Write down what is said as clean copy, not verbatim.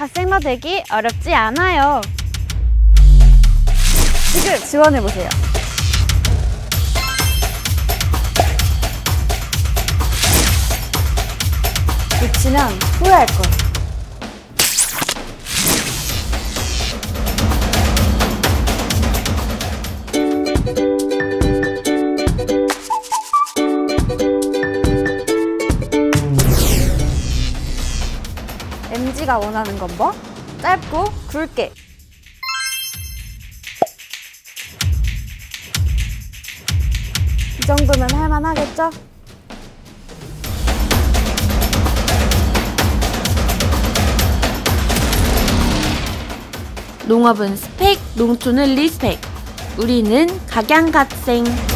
갓생러 되기 어렵지 않아요. 지금 지원해보세요. 놓치면 후회할 거예요. MZ가 원하는 건 뭐? 짧고 굵게. 이 정도면 할만하겠죠? 농업은 스펙, 농촌은 리스펙. 우리는 각양갓생.